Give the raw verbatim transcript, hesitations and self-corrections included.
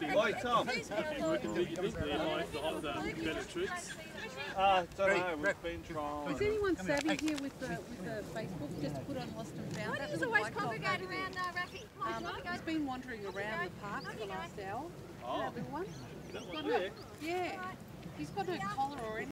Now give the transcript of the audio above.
Oi, Tom. You think they like the hot better tricks? Uh, don't know, we've been trying. Is anyone savvy here with the with the Facebook? Just put on Lost and Found. Why do you always congregate around uh, Rafi? Um, he's been wandering around the park for the last hour. Oh. That little one. That He's one got there? no, yeah. He's got no collar or anything.